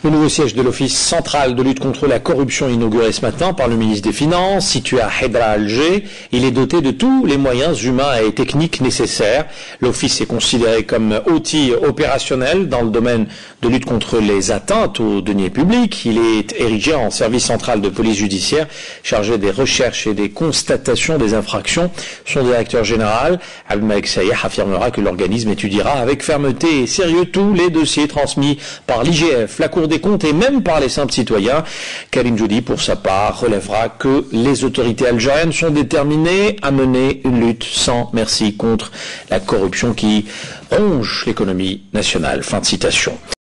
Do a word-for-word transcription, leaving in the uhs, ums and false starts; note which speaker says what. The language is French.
Speaker 1: Le nouveau siège de l'Office central de lutte contre la corruption inauguré ce matin par le ministre des Finances, situé à Hedra, Alger, il est doté de tous les moyens humains et techniques nécessaires. L'Office est considéré comme outil opérationnel dans le domaine de lutte contre les atteintes aux deniers publics. Il est érigé en service central de police judiciaire, chargé des recherches et des constatations des infractions. Son directeur général, Abdelmalek Sayeh, affirmera que l'organisme étudiera avec fermeté et sérieux tous les dossiers transmis par l'I G F, la Cour des comptes et même par les simples citoyens. Karim Djoudi, pour sa part, relèvera que les autorités algériennes sont déterminées à mener une lutte sans merci contre la corruption qui ronge l'économie nationale. Fin de citation.